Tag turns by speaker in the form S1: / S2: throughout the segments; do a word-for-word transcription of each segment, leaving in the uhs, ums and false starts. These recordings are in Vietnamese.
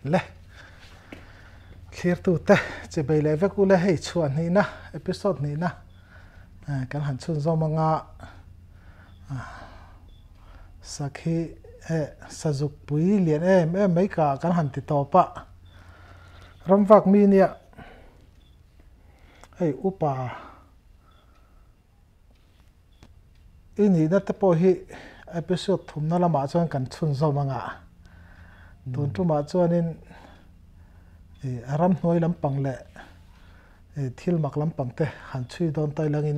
S1: le clear tu te che bei le veku le hei chuan ni na episode ni na kan han chun zo manga sakhi e sajuk pui lian em em mai ka kan han ti to pa ramwak mi nia ei upa ini na te po hi episode thumna lama chuan kan chun zo manga tun tu ma chuanin e aram hnoi lampang le e thil mak lampang te han chui don tai langin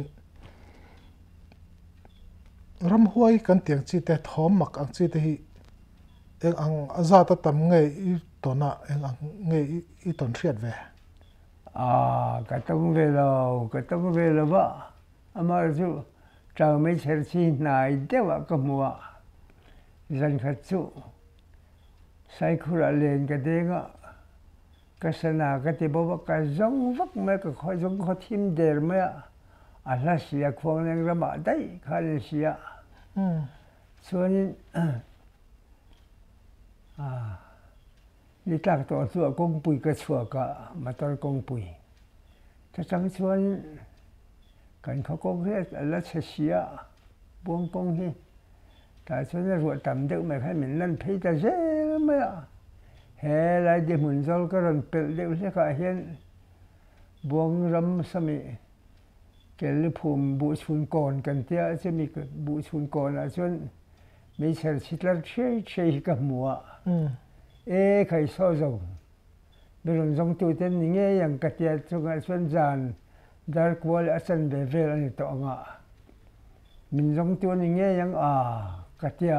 S1: ram huai kan tiang chi te thom mak ang chi te hi eng ang aza ta tam nge i tona eng ang nge i ton thiat ve
S2: à cái tông về lâu cái tông về lâu vợ ama chu chào mấy chер chi này đeo vợ có mua dân khát chu sai khu ra lên cái đấy ngạ cái sân à cái tiệm bố cái giống vắt mấy cái khói giống khói thêm đèn mấy à à là xia khoang lên ra mà đấy khai lên xia cho nên à đi tác tổ chùa công bùi cái chùa cả mà tôi công bùi chắc chắn cho nên cảnhเขาcông hết là sẽ xia buông công hi tại cho nên ruột tầm được mà khai mình lên thấy ta dễ mấy à hè lại đi muốn dâu cái lần bự đều sẽ cả hiện buông râm sami cái lư phùm bụi chun cồn cần tia chứ mi cái bụi chun cồn là chun mi chờ xịt lát chơi chơi cái mùa ê khai so dầu bây giờ dòng tu tên nghe yang cái tia chung cái chun giàn dar qual ở sân về về là to ngạ mình dòng tu nghe yang à cái tia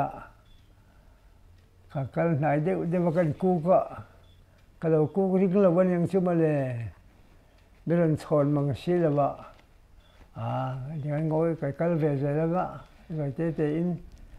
S2: cái cái này đều đều cái cu cả cái đầu cu cái là vấn yang chung mà le bây giờ chọn mang xí là vợ à thì anh ngồi cái cái về rồi đó vợ rồi thế thế in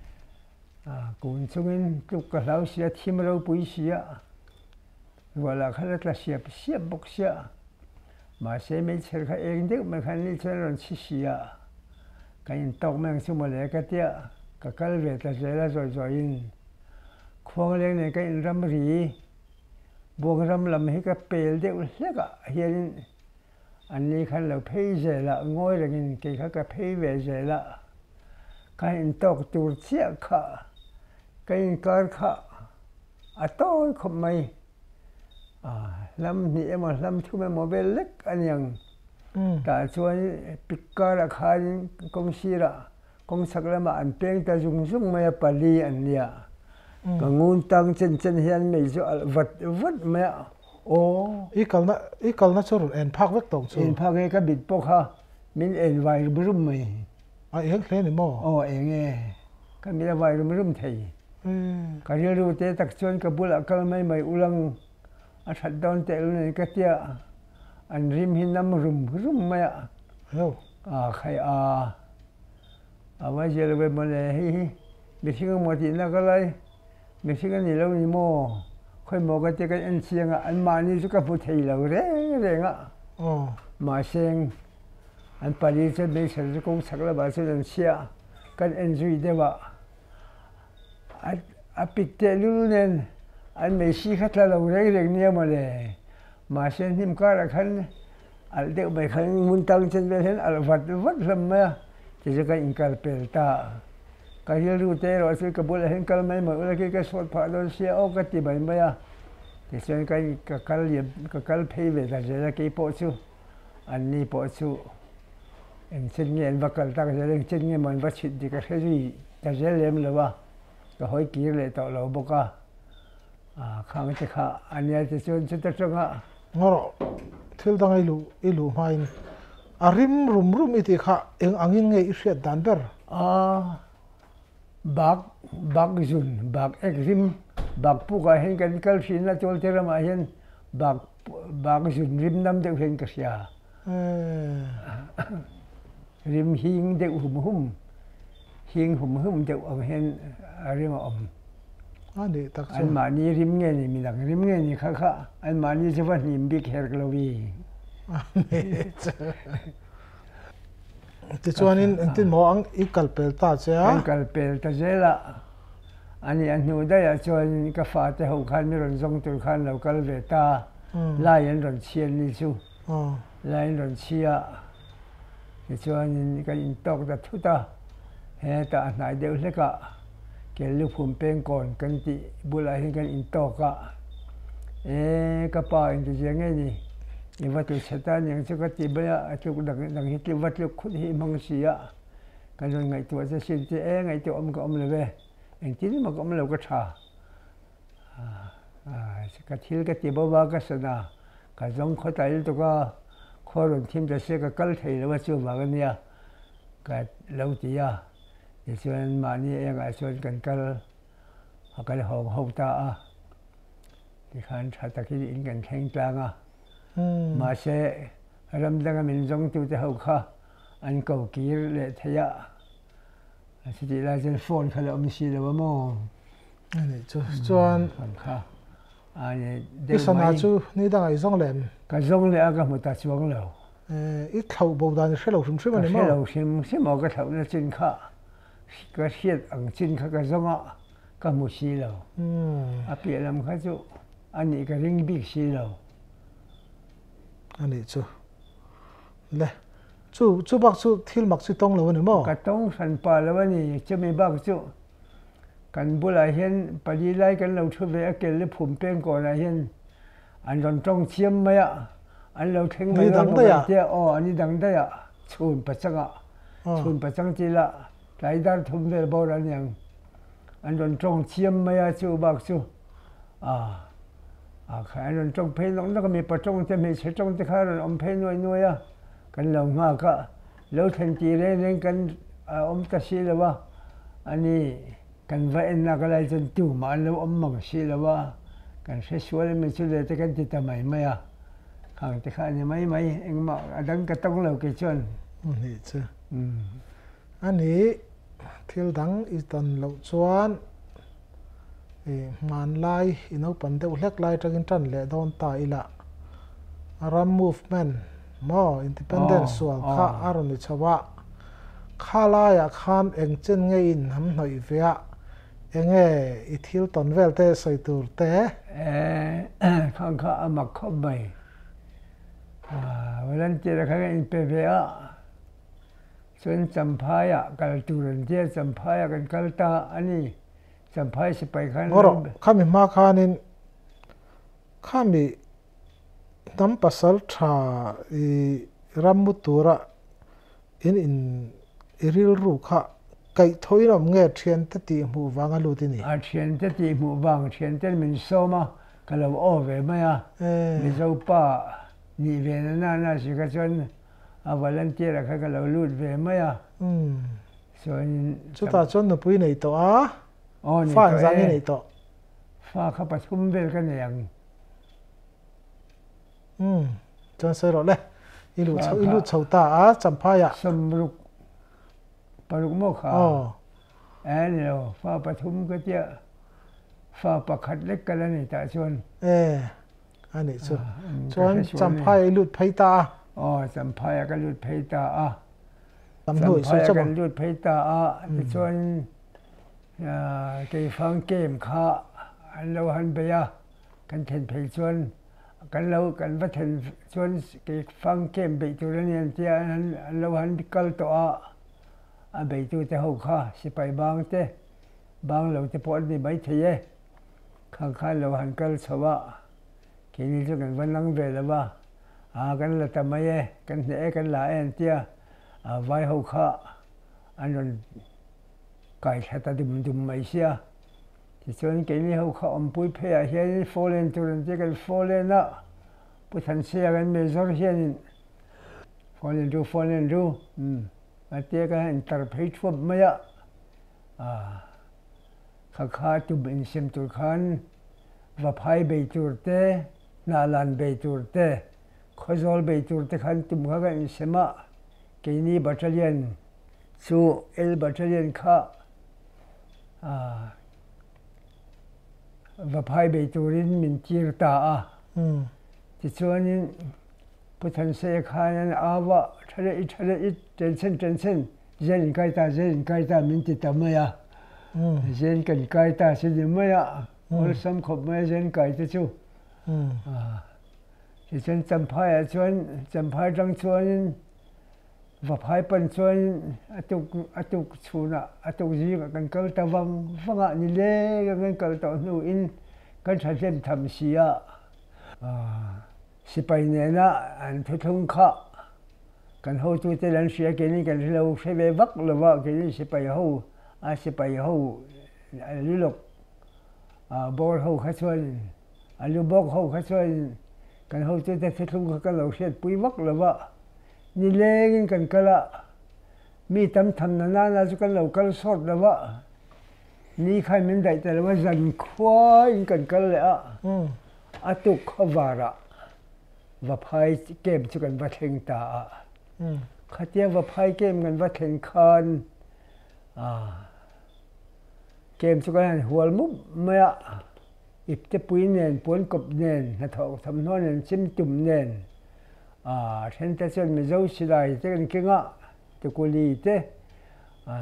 S2: à cũng chung in chụp cái lão xí thêm lâu bụi xí à gọi là cái là xí xí bốc xí mà xí mấy chơi cái em đấy mà cái này chơi là xí xí à cái in tóc mang chung mà le cái tia cái cái về ta rồi là rồi rồi in khoang lên này cái râm rì buông râm làm hết cái bèl đều hết cả hiện anh ấy khăn là phê dễ là ngồi là cái cái cái phê về dễ là cái in tóc tuột chiếc cả cái in card cả à tôi không may à làm gì mà làm chú mà mua về lắc anh yang tại cho picker là khai công ty là công sắc là mà anh bèn ta dùng dùng mà bali anh nia cái ngôn tăng chân chân hiện mấy chỗ vật vật mẹ ô
S1: i kal na i kal na chur en phak vek tong chu
S2: en phak cái bit pok ha min en vai brum mai
S1: a eng khle ni mo
S2: ô eng e cái min vai brum thei cái riêng ru te tak chon ka bula kal mai mai ulang a that don te lu cái tia an rim hin nam rum rum mai a
S1: yo
S2: à khai a a wa je le mo le hi mi sing mo ti na ka lai mi sing ni lo ni mo khơi mò cái cái anh xiên à anh mà đi cái phụ thầy là rẻ rẻ ngạ mà xiên anh phải đi trên mấy sản công sắc là bà sẽ làm xia cái anh duy đấy vợ anh anh bị tệ luôn nên anh mấy xí khách là lâu rẻ rẻ nhiều mà để mà xiên thêm cái là khăn anh đều mấy khăn muốn tăng trên bên hết anh vật vật lắm mà thì cái anh cần bền ta cái gì lưu tế rồi sẽ cái bữa là hiện cái mấy mà cái cái cái sốt phá đó xe ô cái gì vậy mà thì cho nên cái cái cái liệp cái cái pay về là sẽ là cái bộ chú anh đi bộ chú anh chân nghe anh bắt cái ta cái anh chân nghe mình bắt chuyện thì cái cái gì ta sẽ làm là ba cái hỏi kỹ lại tạo lâu bốc à à khang cái khá anh ấy thì cho cho ta cho ngã
S1: ngoro thil dang ilu ilu mai arim rum rum iti kha eng angin nge i hriat dan ber
S2: à bạc bạc dùn bạc exim bạc puka hen kan kal sin la chol tera ma hen bạc bạc dùn rim nam de hen ka sia rim hing de hum hum hing hum hum de om hen rim om
S1: ani tak
S2: an ma ni rim nge ni mi lang rim nge ni kha kha an ma ni jewa ni big hair glowy
S1: ti chuanin tin mo ang i kalpel ta cha
S2: an kalpel ta zela anh ấy anh nuôi đây à cho cái pha thế hậu khăn mới rồi dùng từ khăn lâu cái về ta lại anh rồi chiên đi chú lại anh rồi chia thì cho anh cái in tóc ta thu ta hè ta nãy đều lấy cả cái lúc phun pen còn cái gì bữa lại cái in tóc cả ê cái pa in cái gì nghe nhỉ in vật liệu sét ta những chỗ cái gì bây giờ chỗ đằng đằng cái vật liệu khốt hi măng xì á cái rồi ngày tuổi sẽ xin thì ê ngày tuổi ông có ông về anh chính mà ông lâu cái trà cái thiếu cái gì bao bao cái sự nào cái giống khó tay tụi có khó rồi thêm cho sẽ cái cල් thầy là chưa mà cái này cái lâu tí à thì cho nên mà như em ai cho cần cl hoặc cái hồng hồng ta thì khán giả ta cái in cần khen trang à mà sẽ làm ra cái mình giống tụi ta hậu kha anh cầu kỹ để thấy à chỉ là trên phone khai ông xí là bao
S1: này cho cho cái sản nào chú này đang ở trong lem
S2: cái trong lem cái một ta chuông lầu
S1: ít thầu bầu đàn sẽ lầu sum sum mà
S2: sẽ lầu sum sẽ một cái thầu nó trên khá cái hiện ở trên khá cái trong á cái một xí lầu à bây làm cái chú anh ấy cái ring big xí lầu
S1: anh ấy chú lẹ chú chú bác chú thiếu mặc chú tông lầu nữa mà
S2: cái tông sản pa lầu này chú mấy bác chúกันบุหรี่เห็นปฏิไลกันเราช่วยไปเกลือผมเป็นก่อนอะไรเห็นอันตอนต้องเชี่ยมไหมอ่ะอันเราเทงไปแล้วมันเจ้าอ๋ออันนี้ดังได้อ่ะชูนประจังอ่ะชูนประจังจีละหลายด้านทุ่มเทโบราณอย่างอันตอนต้องเชี่ยมไหมอ่ะชูบักชูอ่าอ่าอันตอนต้องเพลน้องแล้วก็มีประจงจะมีเชจงจะข้าเราอมเพลน้อยน้อยอ่ะกันเรามากก็แล้วทันทีเร่งกันอมตะชีเลยว่าอันนี้กันว่าเอ็นนักอะไรจนจู่มาแล้วอมมังสีแล้วว่ากันเสียชวนไม่ช่วยแต่กันติดทำไมไม่อะข้างที่ข้านี่ไม่ไม่เองมาอันนั้นก็ต้องเราเกี่ยวชน
S1: นี่เจ้อันนี้ที่ดังอีตันเราชวนมันไล่อินเอาปันเดียวเล็กไล่จากอินทันเล่โดนตายละอารัมมูฟเมนต์มออินดิเพนเดนซ์ส่วนข้าอารมณ์ชาวะข้าไล่อาคารเองเจนเงินทำหน่อยเวียเองเออิทิลตอนเวลเตใส่ตัวเตะ
S2: เออข้างข้าอามาคบไปวันนั้นเจอข้างอินเปเวียส่วนจำพายะกัลตูรันเจจำพายะกันกัลตาอันนี้จำพายสิไปข้าง
S1: นั้นข้ามีมาข้านินข้ามีน้ำปัสสาวะอีรัมมุตัวระอินอินอิริลรูข้าไก่ถอยน้ำเงี้ยเทียนตติหมู่วางลูตินี่
S2: อาเทียนตติหมู่วางเทียนตติมันโซมาก็เราโอ้เวไม่อะมีเจ้าป้านี่เวนั่นน่ะสิกระชนอาวันนั้นเจอแล้วก็เราลูดเวไม่อะส่วน
S1: จุดตาจนหนูปุ้ยในตัวอ๋อฟ้าจังในตัว
S2: ฟ้าเขาประชุมเวลกันอย่าง
S1: อืมจนเสร็จแล้วอีลูชอีลูชาวตาจำพายะ
S2: สมรุกปรุกโมขาแอนเดียวฟ้าปฐุมก็เจ้าฟ้าประคัดเล็กกันแล้วนี่แต่ชวน
S1: เอออันนี้ชวนชวนจำพายลุดไพตา
S2: อ๋อจำพายกันลุดไพตาอ่ะ
S1: จำหน่วย
S2: พายกันลุดไพตาอ่ะชวนเกี่ยฟังเกมข้าอันเราหันไปอ่ะกันเห็นเพลชวนกันเรากันว่าเห็นชวนเกี่ยฟังเกมไปตัวนี้เจ้าอันเราหันไปกัลตัวอาเบตูเตหกข้าสิไปบางเตบางเราจะพอดีไม่เทียข้างข้าเราหันกัลสวะกินจะกันวันนั่งเวลว่าอากันละทำไมเอกันเอกันหลายอันเตียอาไว้หกข้าอันนั้นไก่แค่ตัดดุมดุมไม่เสียที่ส่วนกินหกข้าอมปุยเพียเฮียนี่โฟเลนตัวนั้นเจกันโฟเลนละผู้ทันเสียกันไม่จบเฮียนี่โฟเลนดูโฟเลนดูอืมอาเตียกันอินเตอร์เพจฟุบไม่อะอ่าข้าข้าตุบินเซมตุลขันว่าพายเบตูร์เตนาลันเบตูร์เตขจอลเบตูร์เตขันตุมข้ากันเซมากินีบัตเลียนซูเอลบัตเลียนข้าอ่าว่าพายเบตูรินมินจีร์ตาอ่ะที่ส่วนนี้ผู้ทันเสียขานั้นอาวะทะเลทะเลเจนเซนเจนเซนเจนไกตาเจนไกตามินติตามะยะ zen kan kai ta si di mai a ol sam khop mai zen kai te chu à thì chân chăm phai à chuan chăm phai răng chuan và phai pan chuan atuk atuk chuna atuk gì mà kan kal ta vang vang a ni le kan kal ta nu in kan tha jem tham si a à si pai ne na an thu thung kha kan ho tu te lan sia ke ni kan lo se ve vak lo wa ke ni si pai ho a si pai ho lu lok à bor ho kha chuan a lu bok ho kha chuan kan ho tu te thu thung kha lo se pui vak lo wa ni le kan kala mi tam tham na na na chu kan lo kal sort lo wa ni khai min dai te lo wa zan khwa in kan kal le a atuk khawara và phai kem chu kan va theng ta khatia va phai kem kan va theng khan à kem chu kan hual mu maya ip te pui nen pon kop nen na tho tham no nen chim tum nen à then ta chen mi zo si lai te kan kinga te ko li te à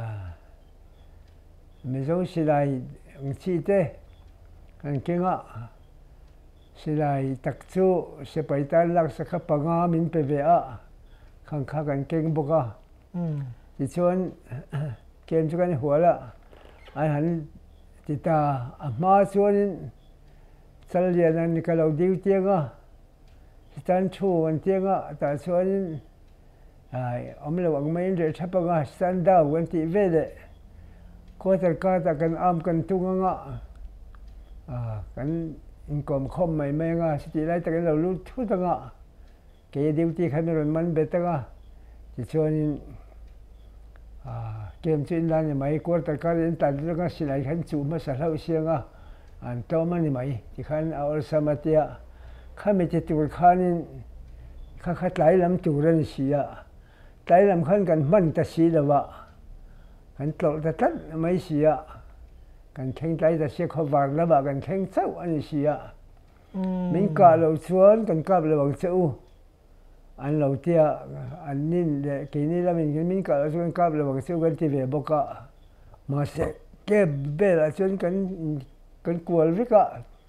S2: mi zo si lai ng chi te kan kinga si lai tak chu se pai tan lak sa kha panga min pe ve a khang kha kan keng boka ti chuan kem chu kan huala ai han ti ta a ma chuan chal lian an ka lo diu tianga tan thu an tianga ta chuan ai om lo ang mai re thapanga stand down wan ti ve le ko tar ka ta kan am kan tunganga à kan in kom khom mai mai nga si ti lai ta kan lo lu thu ta nga ke duty khan ron man be ta nga ti chuan in à kem chin lan ni mai ko tar ka in ta lu nga si lai khan chu ma sa hlau sia nga an to ma ni mai ti khan a ol samatia kha me te tur khan in kha kha tlai lam tu ran sia tlai lam khan kan man ta si lawa kan tlol ta tat mai sia kan kheng tlai ta sia kho war la ba kan kheng chau ani sia min ka lo chuan kan kap lo wang cheu an lo tia an nin le ke ni la min min ka lo chuan kap lo wang cheu kan ti ve boka ma se ke be la chuan kan kan kual vika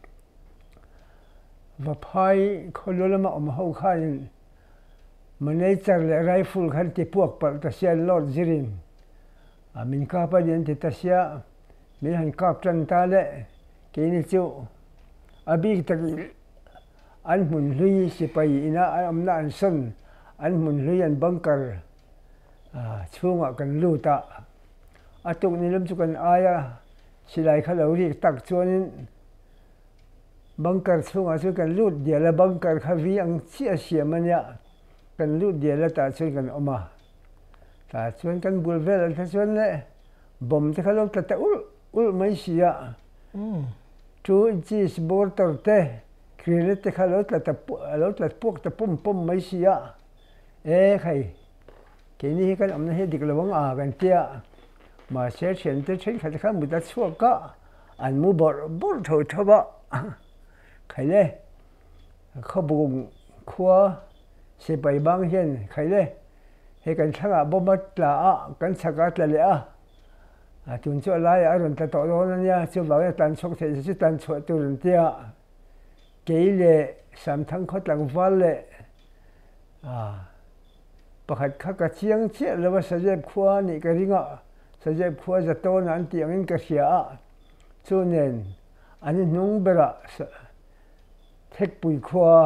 S2: và phai kholo lama om ho khan manager le rifle khan ti puak par ta sia lord zirin a min ka pa yen ti ta sia min han kap tran ta le ke ni chu abi ta an mun lui si pai ina am na an son an mun lui an bunker a chunga kan lu ta atuk ni lum chu kan aya silai kha lo ri tak chuanin bunker chunga chu kan lut dia la bunker kha vi ang chia sia mania kan lut dia la ta chuan kan oma ta chuan kan bul vel an ta chuan le bom te kha lo ta ta ul ul mai sia tu chi sbor tor te krilet te kha lo ta ta lo ta puk ta pum pum mai sia e khai ke ni kan amna he dik lawang a kan tia ma se chen te chen kha kha mu ta chuak ka an mu bor bor tho thoba khai le kho bung khua se pai bang hian khai le he kan thanga bomat la a kan chaka tla le a a tun chu lai a ron ta to ro na nia chu ba tan chok the chu tan chho tu ron tia ke le sam thang kho tlang wal le a pakhat kha ka chiang che le wa sa jep khua ni ka ringa sa jep khua za to na an tiang in ka sia a chu nen ani nung bera thek pui khua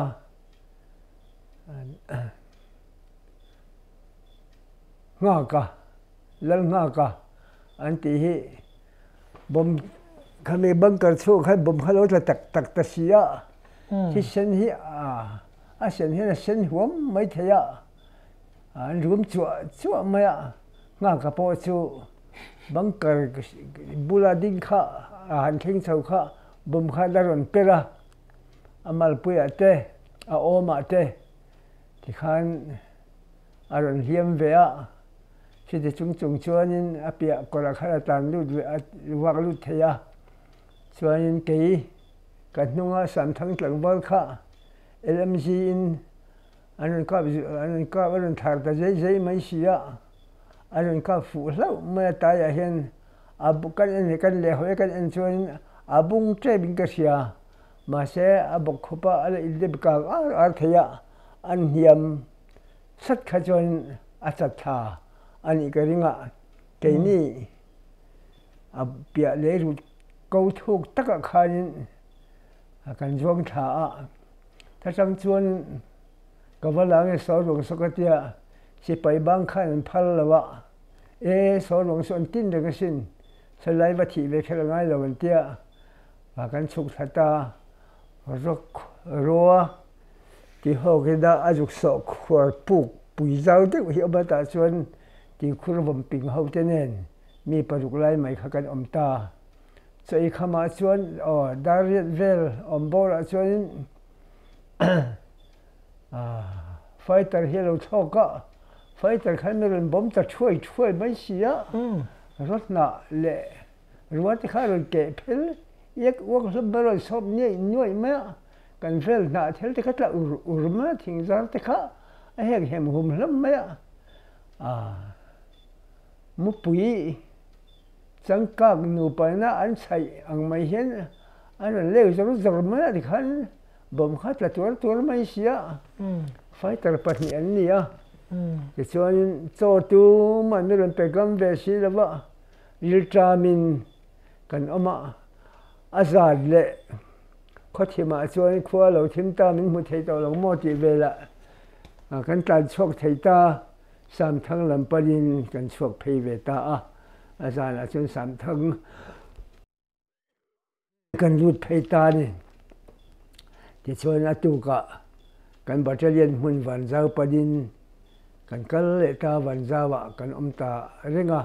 S2: nga ka lal nga ka an ti hi bom khame bunker chu kha bom khalo ta tak tak ta sia hi sen hi a a sen hi na sen huam mai theya an rum chu chu mai a nga ka po chu bunker bula ding kha han kheng chau kha bom kha la ron pera amal puya te a oma te ti khan aron hiam ve a si te chung chung chuanin a pia kora khara tan lu wak lu theya chuanin kei ka hnunga sam thang tlang bal kha L M G in anon ka anon ka anon thar ta zai zai mai sia anon ka fu hlau mai ta ya hian abu kan en kan le hoi kan en chuan abung tre bin ka sia ma se abok khopa ala ilde ka ar ar thaya an hiam sat kha chuan a chat tha ani ka ringa ke ni ab pia le ru ko thuk taka khanin kan zuang tha a ta chang chuan ka wala nge so ru so ka tia si pai bang khan phal lawa e so long so tin de ka sin salai va thi ve khela ngai lo tia và kan chuk thata rok roa ti ho ke da ajuk so khwar puk pui zau te hi ba ta chuan ti khur bom ping ho te nen mi paruk lai mai kha kan om ta chei khama chuan o dariat vel om bor a chuan a fighter hero thoka fighter khan ren bom ta chhuai chhuai mai sia rot na le ruat kha ron ke phel yek wak sabaro sob nei noi ma kan fel na thel te khatla ur ur ma thing zar te kha a hek hem hum lam ma a mu pui chang kak nu pa na an chai ang mai hian an le zar zar ma di khan bom khatla tur tur mai sia fighter pahni an ni a ke chuan cho tu man ron pe gam ve si lawa iltramin kan oma azad le kho thima chuan khua lo thim ta min mu thei to lo mo ti vela kan tan chok thei ta sam thang lam parin kan chok phei ve ta a azan a chun sam thang kan lut phei ta ni ti chuan a tu ka kan battalion mun van zau padin kan kal le ta van zawa kan om ta renga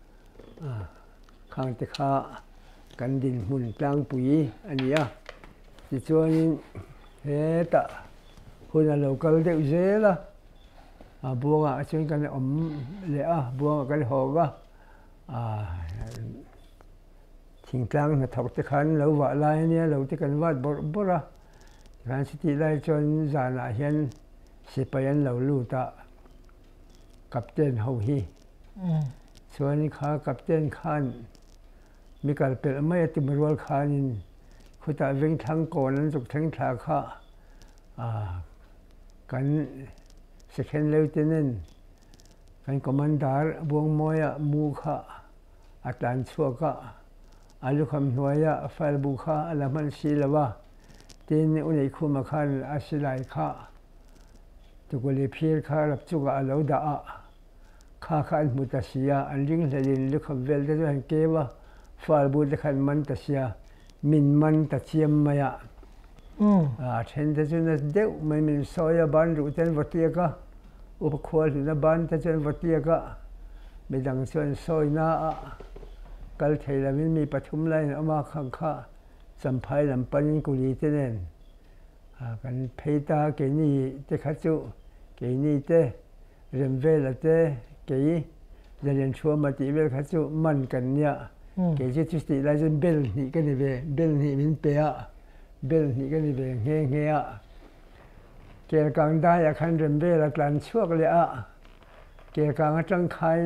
S2: khang te kha kan din mun tlang pui ania ti chuanin he ta huna local de zela a buanga a chuan kan om le a buanga kan hoga a thing tlang na thok te khan lo wa lai nia lo te kan wat bor bora ran city lai chuan zana hian sipayan lo lu ta captain ho hi chuan kha captain khan mi kal pel mai ti marwal khanin khuta veng thang kon an juk thang tha kha a kan second lieutenant kan commander buang moya mu kha atan chuaka alu kham hnuaya fal bu kha alaman silawa tin unei khuma khan asilai kha tukuli phir kha rap chuka alo da a kha kha an mutasia an ring hlalin lukham vel te han kewa fal bu te khan man ta sia min man ta chiam maya a then te chuna deuh mai min soya ban ru ten vatia ka up khwal na ban ta chen vatia ka midang chuan soina a kal theila min mi pathum lai ama khang kha champhai lam panin kuli te nen a kan pheita ke ni te kha chu ke ni te rem vela te ke zalian chua ma ti vel kha chu man kan nia ke je chu sti lai zen bel ni ka ni ve bel ni min pe a bel ni ka ni ve nge nge a ke kang da ya khan rem vela tlan chuak le a ke kang atang khai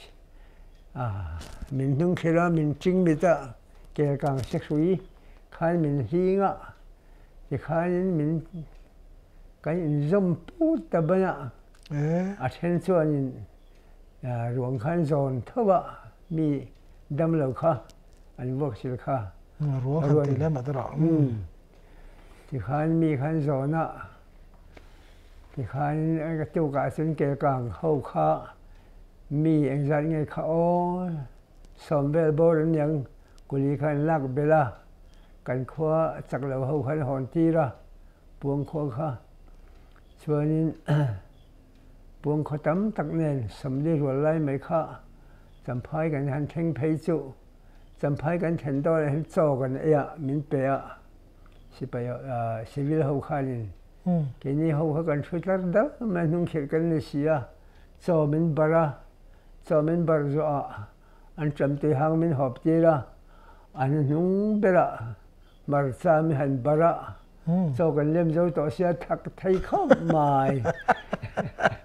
S2: a min nung khira min ching mi ta ke kang seksui khai min hinga ke khai min cái zoom put ta bana a then chuanin ruang khan zon thowa mi dam lo kha an work sil kha
S1: ruang khan ti le ma ta ra
S2: ti khan mi khan zona ti khan cái tu ka sun ke kang ho kha mi ang zan nge kha o som vel bor yang kuli khan lak bela kan khwa chak lo ho khan hon ti ra buông khwa kha chuanin buông kho tam tak nen samli rual lai mai kha champhai kan han theng phei chu champhai kan then do han chaw kan ya min pe a sipai a civil ho khanin ke ni ho kha kan thutlar da ma nung khel kan ni sia chaw min bara chaw min bar zo a an cham te hang min hop ti ra an nung bera mar cha mi han bara choกันเล่มเจ้าต่อเสียทักไทยเข้ามา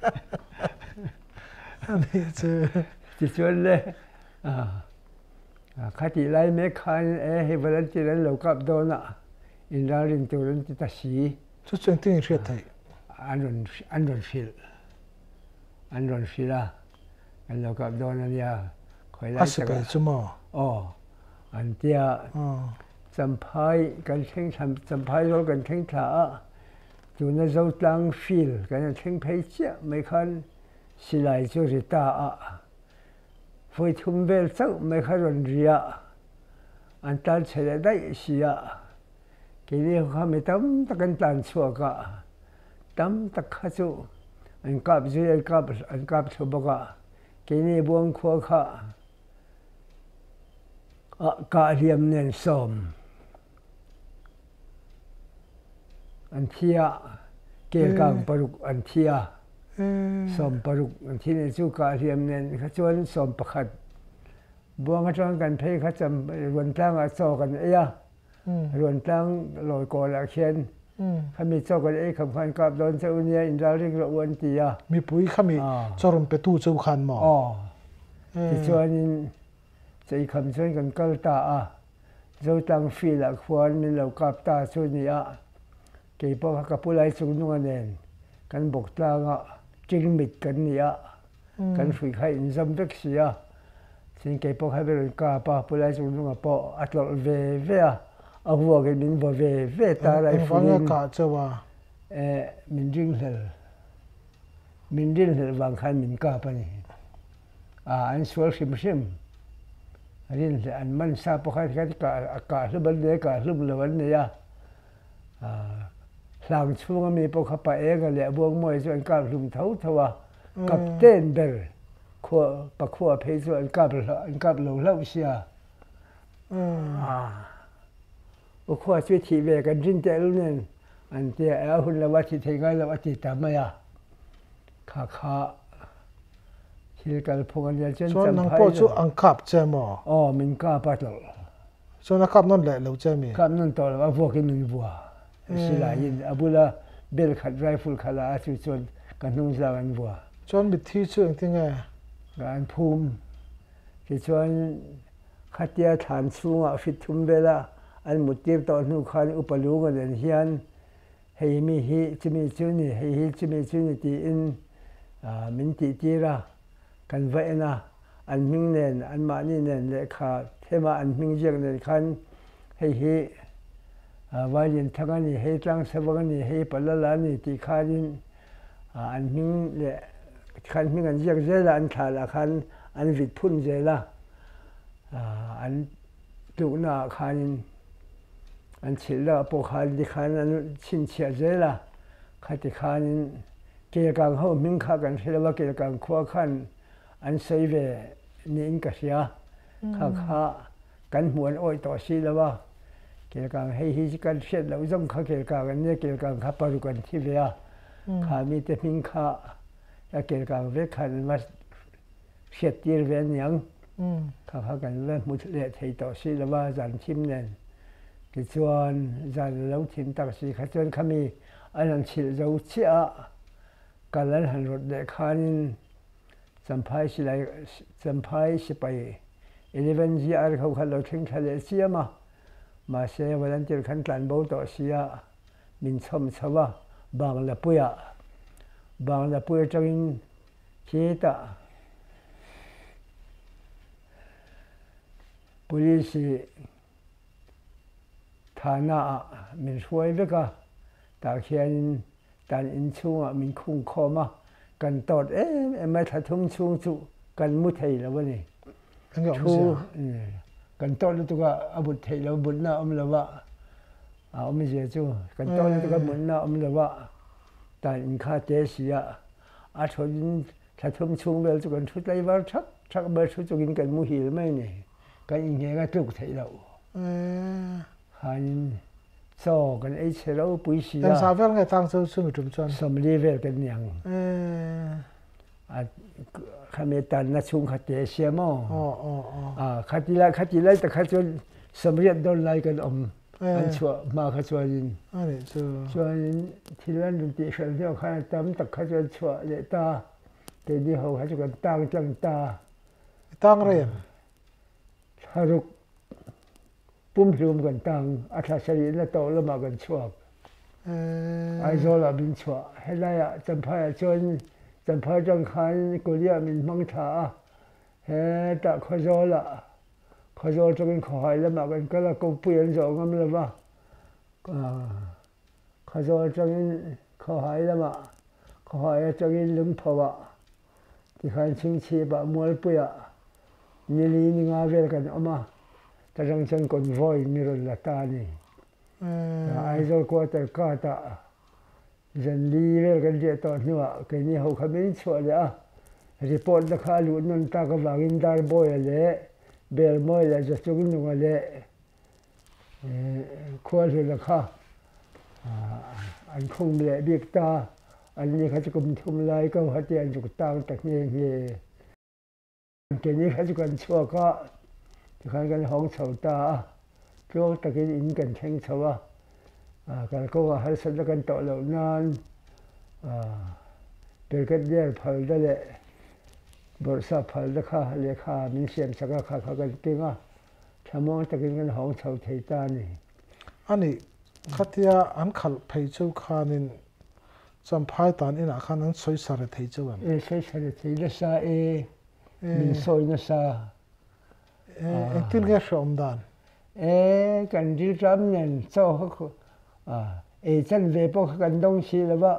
S2: อันนี้เจอจิตชวนเลย khát thì lại mấy khăn ấy hay vẫn chỉ là lâu cặp đó nè in ra liền tôi lên ta xí
S1: chút chuyện tiếng Việt thầy
S2: anh rồi anh rồi xí anh rồi xí là anh lâu cặp đó nè ya khỏi lại
S1: chắc là chứ mà
S2: ồ anh tia chăm phai cần khen chăm chăm phai rồi cần khen thả chú nó dâu tăng phil cần khen phai chứ mấy khăn xí lại cho người ta với thùng về sắc mấy khăn rồi ria anh ta sẽ lại đấy xí à cái này họ mới tắm ta cần tàn xua cả tắm ta khá chú anh cặp dưới anh cặp anh cặp số bạc cả cái này buông khoa khá à cả liềm nên xóm anh thia kêu càng paruk anh thia xóm paruk anh thia này chú cả liềm nên khá chú anh xóm bạc khát buông cái trong cần thấy khá chậm luận trang ở chỗ cần ấy à luận trang lội cổ là khen khá mi cho cái ấy không khoan cặp đón cho unia in ra riêng lộ uẩn tì à
S1: mi bùi khá mi cho rồng bê tu châu khăn mà
S2: ồ thì cho anh chạy khẩm cho anh cần câu ta à dâu tăng phi là khoan mình lâu cặp ta cho ni à cái bộ các bộ lại xuống nung anh cần bộc ta ngọ kinh mít cần ni à cần phi khai in dâm vết xí à xin cái bộ hai bên cả ba bộ lại xuống nung à bộ at lọt về về à ở vua cái mình vừa về về ta lại
S1: phụ nữ cả cho à
S2: mình riêng là mình riêng là vàng khăn mình cả pa này à anh suy sim sim riêng là anh man sa po khai cái cả cả lúc vấn đề cả lúc là vấn đề à làm chung mình po khắp phải cái lẽ buông môi cho anh cả lúc thấu thấu à cặp tên bel khoa bạc khoa phê cho anh cả anh cả lâu lâu xia à ô khoa chuyện thị về cái riêng tế luôn nên anh tia ở hôm là wat thị ngay là wat thị tạm mày à khá khá khi cái phong anh chân
S1: cho năng po chú ăn cắp chơi mà
S2: ồ mình cắp bắt đầu
S1: cho nó cắp non lẹ lâu chơi mi
S2: cắp non to là vua cái mình vua xí lại in abula bel khát rifle khát là chú chọn cái nông gia anh vua
S1: chọn bị thi chuyện thế nghe
S2: cái anh phum cái chọn khát tia thản xuống à fit thum về là anh một tiếp tao nu khăn upalu cái này hiền hay mi hi chỉ mi chú ni hay hi chỉ mi chú ni thì in à mình chỉ chỉ ra cần vậy na anh minh nền anh mà ni nền để khá thế mà anh minh riêng nền khăn hay hi à vài lần thằng anh ni hay trăng sắp cái ni hay palala ni thì khăn à anh minh để khăn minh anh riêng dễ là anh thà là khăn anh vịt phun dễ là à anh tụ na khăn anh chỉ là bộ khăn thì khăn anh xin chia dễ là khăn thì khăn kể cả họ mình khăn cần sẽ là kể cả khoa khăn anh xây về những cái gì à khá khá cần muốn ôi tỏ xí là ba kể cả hay hi cần sẽ lâu giống khá kể cả cái này kể cả khá bao nhiêu cần thì về à khá mi tới mình khá ya kể cả về khăn mà sẽ tiền về nhang khá khá cần về một lệ thầy tỏ xí là ba dàn chim nền cái chuyện dàn lâu chim tắc xí khá chuyện khá mi anh chỉ dấu chia cái lần hành rồi để khăn chăm phai xí lại chăm phai xí bay eleven giờ ở khâu khăn lâu thinh khá lệ xí mà mà sẽ vào lần chơi khăn tàn bầu tỏ xí à mình chăm chăm à bằng là bùi à bằng là bùi trong chế ta police thana mình xuôi với cả ta khiến tàn in chung à mình khung khó mà cần tọt em em mới thật thông chung chú cần mua thầy là vậy chú cần tọt là tôi cả abut thầy là bún na ông là vợ à ông mới dễ chú cần tọt là tôi cả bún na ông là vợ tàn in khá tế xí à à thôi thật thông chung về chú cần chút lấy vào chắc chắc bây chút chú cần mua hiểu mấy này cái nghe cái trục thầy đâu hành so cái ấy sẽ đâu bùi xí à.
S1: sao vậy cái tăng số số người trồng chuan.
S2: Sầm li về cái nhang. À, khai mấy tàn na chung khát tế xe mà.
S1: Ồ ồ ồ.
S2: À, khát đi lại khát đi lại ta khát cho sầm riết đón lại cái ông anh chua mà khát cho anh.
S1: À đấy chua.
S2: Cho anh thì lên được tiền sản theo khát tắm ta khát cho chua để ta để đi hậu khát cho cái tăng chẳng ta.
S1: Tăng rồi.
S2: haruk pum hlum kan tang atha sari na to lama kan chuak ai zo la bin chua helaya champhai chon champhai jang khan kolia min mang tha he ta kho zo la kho zo chong kho hai lama kan kala ko puyan zo ngam lama kho zo chong kho hai lama kho hai chong lum phawa ti khan ching chi ba mual puya ni li ni nga vel kan oma ta rang chen kon voi mi ron la ta ni ai zo ko ta ka ta zen li vel kan je to nuwa ke ni ho khamin chua le a report da kha lu non ta ka wangin dar boy le bel moi le ja chung nu le ko le la kha an khong le bik ta an ni kha chu kum thum lai ko ha tian ju tang tak ni ni ke ni kha chu kan chua ka thì khai cái hong sầu ta cho ta cái in cần thanh sầu à cái cô hay sinh ra cái tội lậu nan à từ cái gì phải đó lệ bữa sau phải đó khá lệ khá mình xem sao cái khá khá cái tiếng à tham mong ta cái cái hong sầu thấy ta này
S1: anh ấy khát ya anh khal phải châu khan nên trong phái tán in akhan anh soi sar thấy châu anh
S2: ê soi sar thấy nó sa ê mình soi nó sa
S1: anh tin cái số ông đàn
S2: ê cần đi làm nhân cho à ê chân về bộ cần đông xí là vậy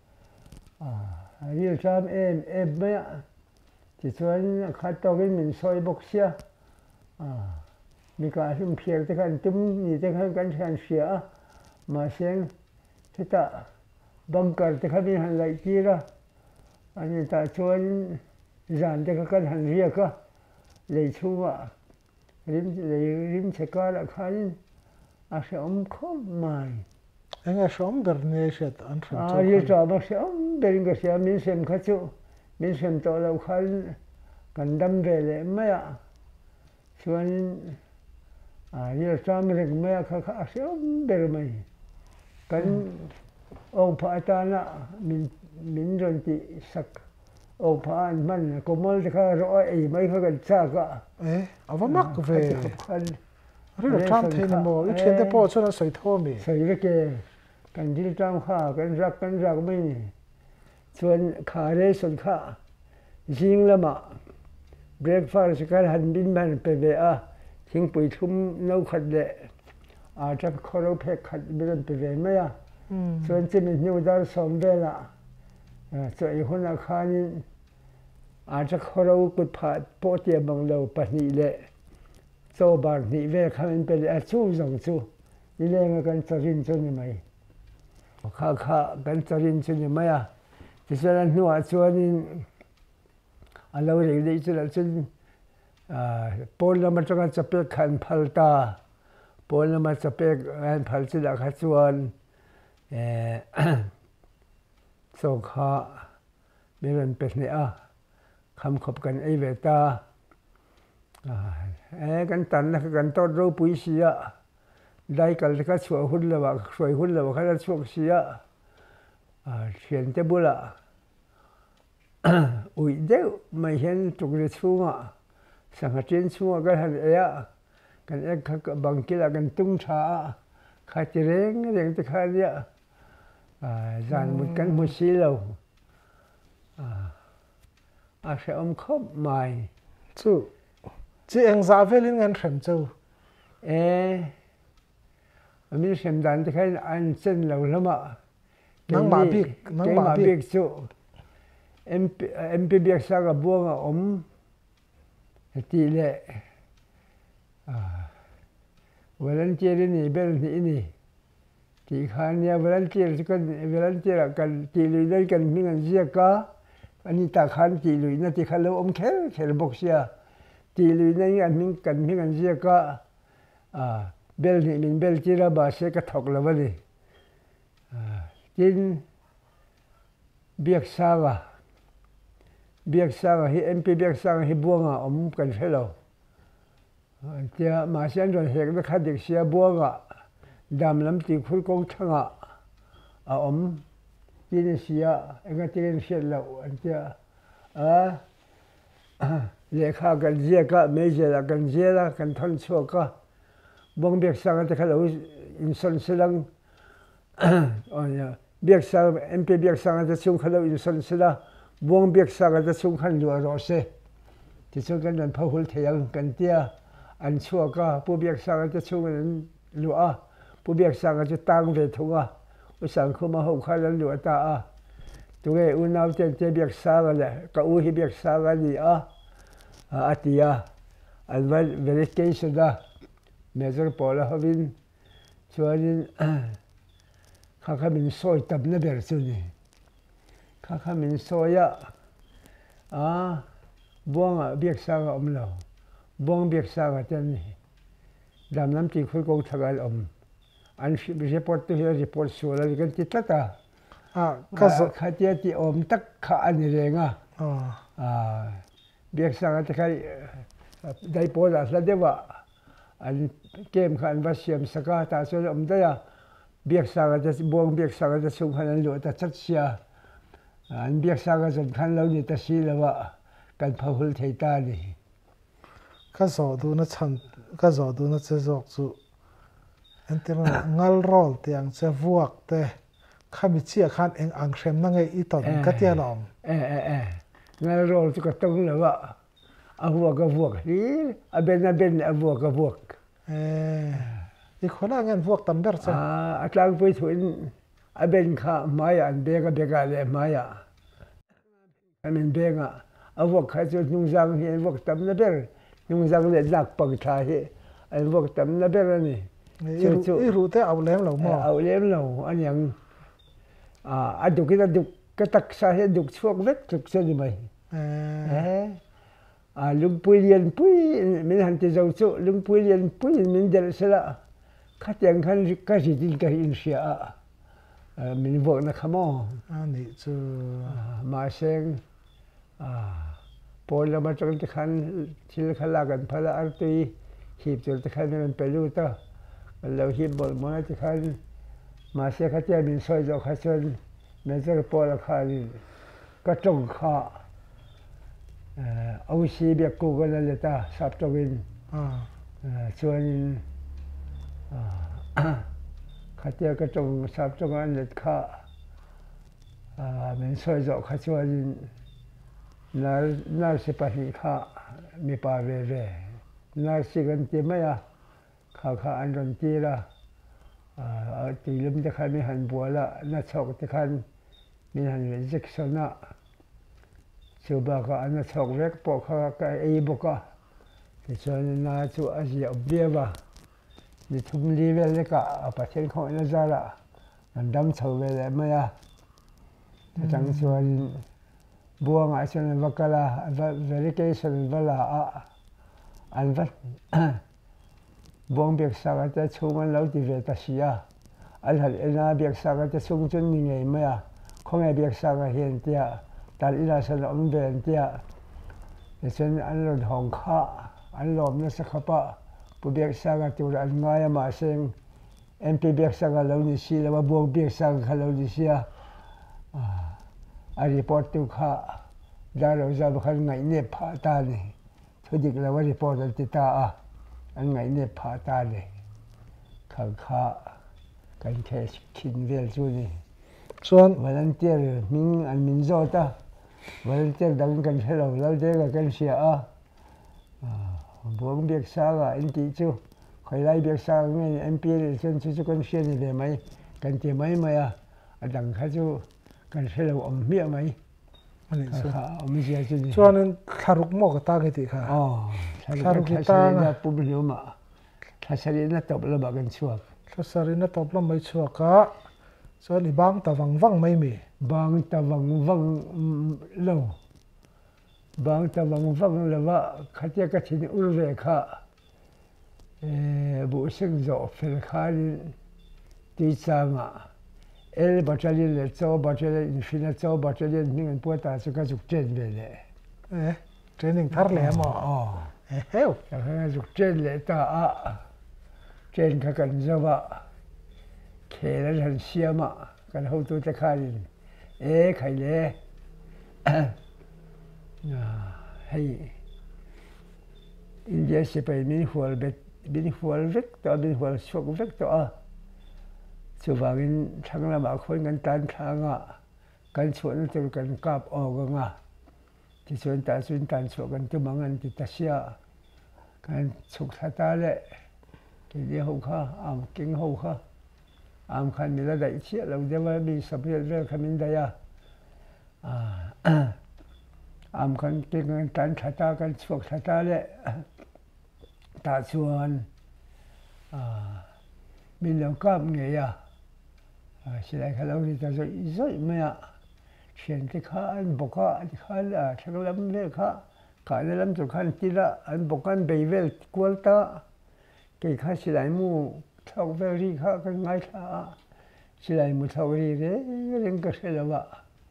S2: à đi làm em em mấy chỉ cho khát tao cái mình soi bốc xia à mình cả chúng phiền thì cần tum như thế cần cần cần xia mà xem thế ta bằng cả thì cần mình hành lại kia ra anh ta cho dàn thì cần hành riêng cơ lấy chung à rim rim cheka la khan a shom khom mai
S1: anh shom berne shet an
S2: a ye ta ba shom berin ga sia min sem kha chu min sem to lo khan kan dam ve le ma ya chuan a ye sam rek ma ya kha kha shom ber mai kan ông pha ta na min min ron ti sak ông pha an man ko mol de kha ro ai mai kha kan cha ka
S1: ê ava mak về rồi là tham thế nào mà ít chuyện thế bỏ cho nó sấy thô mi
S2: sấy cái cần đi trong khá cần rắc cần rắc mình chuan khá đấy xuân khá riêng là mà breakfast cái hành bin man pe về à chính buổi thum nấu khát lệ à chắc khó đâu phê khát bên pe về mấy à chuan chỉ mình nhiều dar xóm về là chuan hôm nào khá nên à chắc khó đâu cột phạt bỏ tiền bằng đầu bát nị lệ cho bà nị về khá mình pe lệ chú dòng chú đi lên cái chân rin cho như mày khá khá cái chân rin cho như mày à chỉ cho nên nuôi cho nên à lâu rồi đấy cho nên chân à bốn năm cho cái chấp khăn phật ta bốn năm chấp khăn phật chỉ là khá chuan so khá mình làm bết này à khăm khopกันไอ้เวตาเอ้กันตันนะกันต้นรู้ปุ๋ยเสียได้กันก็ช่วยหุ่นแล้วว่าช่วยหุ่นแล้วว่าเขาจะช่วยเสียเขียนเจ้าบุละอุ้ยเดี๋ยวไม่เห็นจุกเรือช่วงสังเกตช่วงก็เห็นเอ๊ะกันเอ๊ะบางทีละกันตุ้งช้าขาดเร่งเร่งแต่ขาดเนี่ยจานมุดกันมุดซีเราอาเสียอมคบใหม่
S1: chú chị anh giáo về lên ngân xem chú
S2: เอ๊ะmình xem đàn thì cái anh chân lâu lắm ạ
S1: nắng mà biết nắng mà biết
S2: chú em em bị biết sao cái buông ở ống tỷ lệ volunteer này bên này này thì khán giả volunteer cái volunteer cái tỷ lệ đấy cái mình ăn gì cả anh ấy ta khán tỷ lệ này thì khán lâu ông khéo khéo bốc xia tỷ lệ này anh mình cần mình ăn gì cả à bên này mình bên chỉ là bà sẽ cái thọc là vậy chính biết sao à biết sao à hi em bị biết sao hi buông à ông cần phải lâu thì mà xem rồi thì cái khách được xe buông à đam lắm thì khui công thằng à à ông tin xe anh cái tin xe lâu anh thì à lệ kha gần dìa cả mấy giờ là gần dìa là gần thân chua cả buông biết sang cái lâu in sân sê lăng biết sang em pe biết sang cái chung cái lâu in sân sê la buông biết sang cái chung khăn lụa rõ se thì chung cái lần phao hul thiang gần tia anh chua cả bu biết sang cái chung cái lụa bu biết sang cái tang về thùng à u sang không mà hậu khai lần lụa ta à tụi cái u nào trên trên biết sang cái cả u hi biết sang cái gì à à tia anh vẫn verification đó measure pola havin chuanin kha kha min soi tab na ber chu ni kha kha min soya a buanga biak sang om lo buang biak sang atan ni dam nam ti khoi ko thagal om an report to here report sola kan ti tata
S1: à ka zo
S2: kha ti ti om tak kha ani renga
S1: à
S2: à biak sang ta khai dai pola la dewa anh kem khan va siam saka ta so om da ya biak sa ga buang biak sa ga sung khan lo ta chat sia an biak sa ga zon khan lo ni ta si lawa kan phahul thei ta ni
S1: ka zo du na chan ka zo du na che zok chu enter ngal rol tiang che vuak te khami chia khan eng ang hrem na ngai i ton ka tia lom
S2: e e e ngal rol chu ka tong lawa a vuak a vuak hi a ben a ben a vuak a vuak
S1: i khona ngan vuak tam ber cha
S2: à atlang pui thuin a ben kha maya an bega bega le maya amin bega a vuak kha chu nung jang hi vuak tam na ber nung jang le lak pang tha hi an vuak tam na ber ani
S1: i ru te au lem lo mo
S2: au lem lo an yang à a duk ki duk ka tak sa he duk chuak vek tuk se ni mai à lung pui lian pui min han ti zo chu lung pui lian pui min del sela khá tiếng khăn cái gì tin cái in xia mình vợ nó khăm mò
S1: ani chu
S2: mà sen à pol là mà trong cái khăn chỉ khăn là gần phải là ăn tùy hiệp cho cái khăn mình phải lưu ta lâu hiệp bol mà cái khăn mà sen khá tiếng mình soi cho khá chân mình sẽ pol là khăn cái trồng khá ông sĩ biết cô cái là ta sắp cho mình cho nên khá tiếng cái trồng sắp cho anh lệ khá mình soi dọ khá cho anh nó nó sẽ bắt đi khá mi pa về về nó sẽ gần tìm mấy à khá khá anh gần tìm ra ở tỷ lệ thì khá mi hành bùa là nó chọc thì khá mi hành về dịch sân á chiều bà khá anh nó chọc vết bỏ khá cái ấy bốc á thì cho nên nó chú ở gì ở bia vào ni thum li ve le ka pa chen kho na za la an dam chho ve le ma ya ta chang chuan buang a chen va kala verification va la a an va buang biak sa ga ta chung an lo ti ve ta sia al hal ena biak sa ga ta chung chun ni ngei ma ya khong e biak sa ga hian tia tal ila san om ve tia chen an lo hong kha an lom na sa khapa bu biak sa ga tu ran ngai ma seng em pe biak sa ga lo ni si la bu biak sa ga lo ni sia a report tu kha da lo za ba khan ngai ne pha ta ni thodik la wa report al ti ta a an ngai ne pha ta le kha kha kan ke kin vel chu ni
S1: chuan
S2: volunteer min an min zo ta volunteer dang kan hello lo de ga kan sia a buông biếc sa là anh chị chú khỏi lại biếc sa ngay em pê chân chú chú con xuyên về mấy cần tiền mấy mà à đằng khác chú cần sẽ là ông miệng mấy ông gì chứ
S1: cho nên kharuk mo ka ta cái gì cả
S2: kharuk kita na publio mà khasari na top la bagan chuak
S1: khasari na top la mai chuak ka cho ni bang ta wang wang mai mi
S2: bang ta wang wang lâu bang ta wang wang là vợ khát tiếc cái chuyện ul về khá bộ sinh dọ phèn khá đi đi sang à el battalion le cho battalion infina cho battalion mình bữa ta sẽ có dục trên về lệ
S1: training thar le mà heo
S2: cái cái dục trên lệ ta à trên cái cần cho vợ kể là thành xia mà cái hậu tôi ta khai đi ê khai lệ hay India sẽ phải mình hual bet mình hual vek to mình hual suak vek to à chu wangin thang lama khoi ngan tan thanga kan chuan tur kan kap oganga ti chuan ta chuan tan chuak kan tu mangan ti tasia kan chuk thata le ti dia ho kha am king ho kha am khan ni la dai chia lo dewa bi sabia ve khamin da ya à am khan ti ngan tan thata kan chuk thata le ta chuan à mình lo kap nge ya sẽ lại khá lâu thì ta rồi rồi mà à chuyện cái khá anh bốc khá khá là chắc lắm đấy khá khá là lắm rồi khá tí là anh bốc anh bày về quên ta cái khá sẽ lại mua thâu về đi khá cái ngay ta sẽ lại mua thâu đi đấy nên cái sẽ là vậy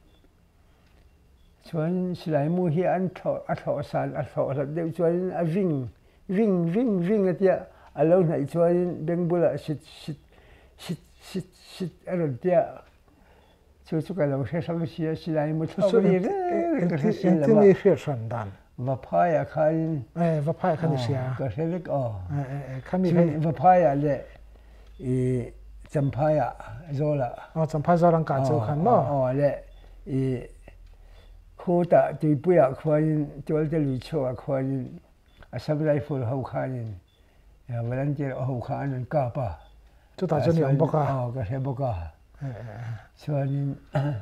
S2: chuyện sẽ lại mua hi anh thọ anh thọ sản anh thọ là đều chuyện anh vinh vinh vinh vinh là tiệt anh lâu này chuyện bên bula shit shit shit shit shit ở đây chú chú cái lâu sẽ xong xí xí lại một thâu đi đấy cái sẽ là
S1: vậy phiền sẵn đàn
S2: và phai à khai
S1: và phai khai xí à
S2: cái sẽ biết ờ
S1: khai mi khai
S2: và phai à lệ ý chấm phai à rồi là
S1: ờ chấm phai rồi đang cả châu khăn nó
S2: ờ lệ ý khu ta tùy bùi à khai cho cái lụy cho à khai à sắp lại phù hậu khai à và lần kia hậu khai nên cả ba
S1: chú ta cho nhiều bốc à
S2: ờ cái sẽ bốc à cho nên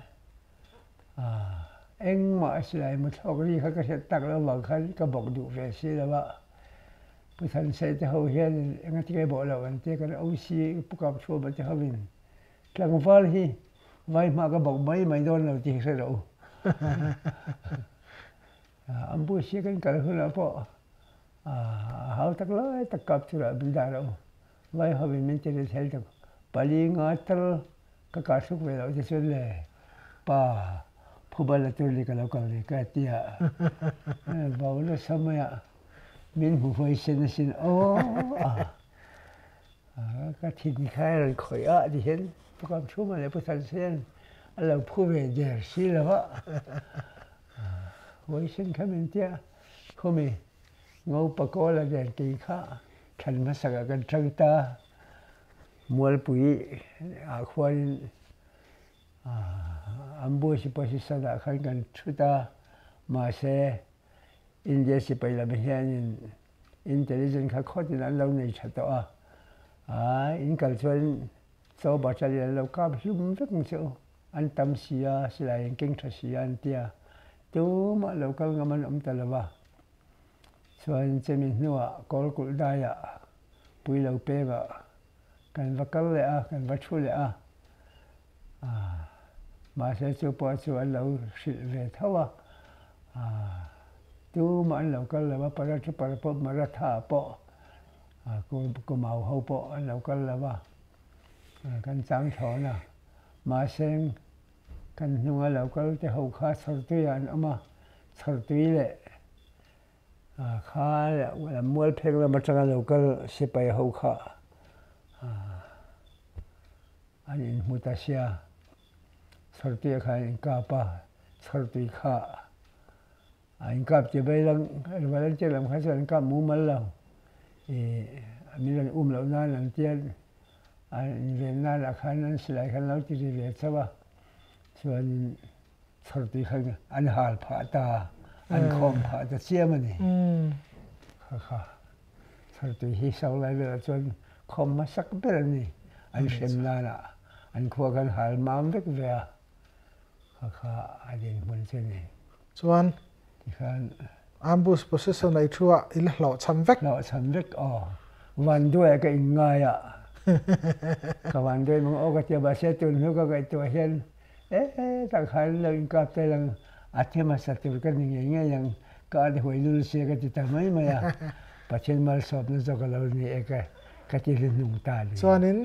S2: à anh mà sẽ lại một số cái gì khác cái sẽ tặng nó vào cái cái bọc đủ về xí là vậy bữa thân sẽ cho hậu hiện anh cái bộ là anh cái cái ông xí bốc cặp chua bữa cho hậu mình làm vào hi vậy mà cái bọc mấy mấy đôi là chỉ sẽ đủ anh bữa xí cái cái hơn là bộ à hậu tắc lối tắc cặp chua là bình đẳng đâu vậy hậu mình chỉ để thấy được bali ngã tơ cái cá sấu về đó chỉ xuân lệ ba phụ bà là tôi đi cái lâu cầu đi cái tia bảo nó sớm vậy mình phụ phải xin xin ô cái thịt khai rồi khỏi á thì hiện tôi còn chú mà lại phụ thân xin là phụ về để xí là vậy với xin cái mình tia không mi ngô bà cô là đèn kỳ khác thành mà sạc cái trăng ta mua bụi à khoan à anh bố sĩ bố sĩ sao đã khai gần chúng ta mà sẽ India sĩ bây giờ bây giờ intelligent khác khó thì anh lâu này chắc đó à in cái chuyện sau bao giờ là lâu cả lắm rất nhiều anh tâm sĩ à sĩ lại kinh thuật sĩ anh tia tu mà lâu cả ngắm anh ông ta là ba chuyện chế mình nữa có cụ đại à bụi lâu bé và kan vakal le a kan vachu le a à mà sẽ cho po cho anh lâu sự về thâu à tu mà anh lâu cái là ba ra cho para po mà ra tha po à cô cô màu hậu po anh lâu cái là ba kan trang thọ nè mà sen kan nhung anh lâu cái cái hậu khá sầu tuy anh ama sầu tuy lệ à khá là mua phèn là mà trang anh lâu cái sẽ bay hậu khá anh mutasia sorti khai kapa sorti kha anh kap che bay lang balan che lam khai san kap mu mal lao e mi lan um lao na lan tian anh về na la khan an silai khan lao ti về chawa chuan sorti khai an hal pha ta an khom pha ta chia ma ni kha kha sorti hi sau lai ve chuan khom ma sak be ni anh xem na la anh khua kan hal mam vek ve kha kha adin mun che ni
S1: chuan
S2: ti khan
S1: ambush position này thua il lo cham vek
S2: lo cham vek o van đuôi cái ngai à cái van đuôi mong o cái tia ba se tun hu cái tua hian ê ta khan lên cặp tay lang athe ma sa tu cái ni nge yang ka de hoi lu se cái ta mai mai à pa chen mal sop na zo ka lo ni e cái cái ti rin nung ta ni
S1: chuan in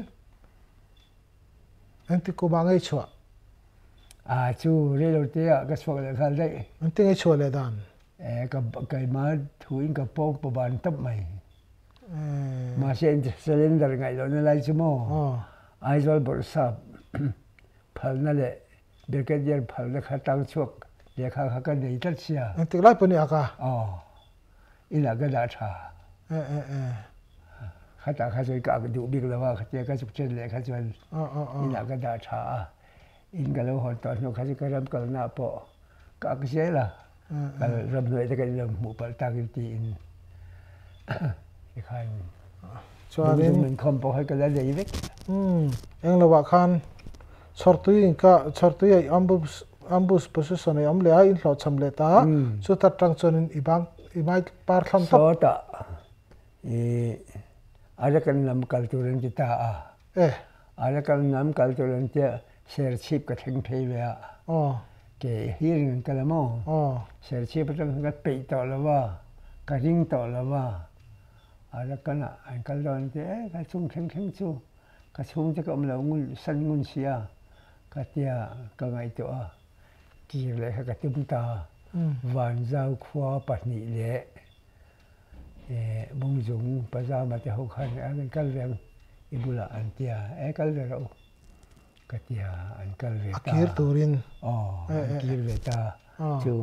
S1: anh ti ko ba ngai chua
S2: à chú đi đầu tiên cái số là khai đấy
S1: anh ti ngai chua le dan
S2: cái cái mà thui cái bông của bạn tấp mày mà xem cylinder ngày đó nó lại chứ mò ai rồi bỏ sập phật nó lại biết cái gì phật nó khai tăng chuộc để khai khai cái này tất xia
S1: anh ti lại bữa nay à
S2: ờ in là cái đã trả
S1: เออเออเออ
S2: ข้าตาข้าช่วยกะกระดูบิกแล้วว่าข้าเจ้าก็สุขเช่นเลยข้าชวนนี่หนักกระดาษชาอินกันแล้วหอนตอนนู้นข้าจะก็เริ่มกันหน้าปอกะกระเสียละก็เริ่มเหนื่อยแต่ก็เริ่มหมู่ปลาตากินตีนที่ใคร
S1: ส่วนนี้
S2: เหมือนคอมโพให้กันแล้วเดี๋ยวนี้
S1: อืมเองระหว่างคันชอร์ตุยก็ชอร์ตุยอัมบุสอัมบุสโพสิชันอัมเลอินหลอดชำเลตาสุดท้ายตรังจนอีบังอีไม่ปาร์คัน
S2: ตับโซตาอีอะไรกันนำกัลตุรันจิตา
S1: เอ๊ะ
S2: อะไรกันนำกัลตุรันจิเชียร์ชิปกับเทงเพย์เวียอ๋อเกี่ยฮีริงกันละมั้งอ๋อเชียร์ชิปต้องกัดปีต่อแล้วว่ากระดิ่งต่อแล้วว่าอะไรกันอ่ะอันกันตอนที่เอ๊ะกระชุ่มเข่งเข่งจู่กระชุ่มจะก็มันเรางุนสันงุนเสียกระเทียก็ไงตัวกี่เลยกระตุ้มตาวันเจ้าขวาปัดนี่เละเอ่อบุ้งจงภาษามาแต่หกขันอันกันเรื่องอิบุลาอันเตียเอ๊ะกันเรื่องกระเทียอันกันเรื่องตา
S1: คิร์ตูริน
S2: อ๋อคิร์เวตาจู่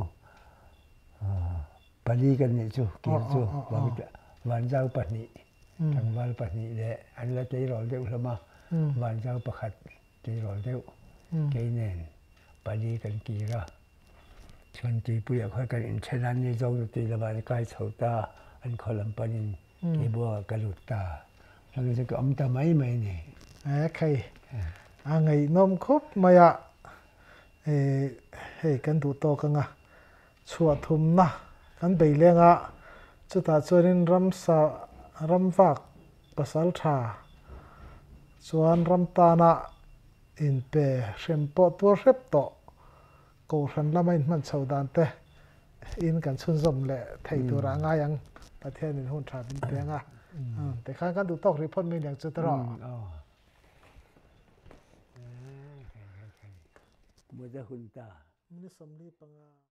S2: ปารีกันนี่จู่คิร์จู่วันวันเจ้าปัดนี่ทางวันปัดนี่เละอันละใจร้อนเดียวละมาวันเจ้าประคัดใจร้อนเดียวเกยเน่ปารีกันกี่ละชวนตีปุยค่อยกันอินเช่นนั้นนี่จงตีระบายใกล้เสาตาอันคอลัมปานินที่บัวกระลุตาแล้วก็จะอมตาไม่ไหมนี่
S1: เอ้ใครอ่าไงนมครบมายะเอ้เฮ้กันดูโตกันอ่ะชัวทุ่มนะกันไปเลี้ยงอ่ะจุดตัดส่วนรำสารำฟักภาษาชาส่วนรำตานะอินเปเชมปอตัวเรปโตกูรันละไม่มันชาวดานเตอินกันชุนสมเละไทยตัวร่างยังประเทศนี้หุ่นชาบินเปียงอ่ะแต่ข้างกันดูตอกริพอนมีอย่างจุดรอ
S2: มุดหุ่นตา
S1: มิสมลีปัง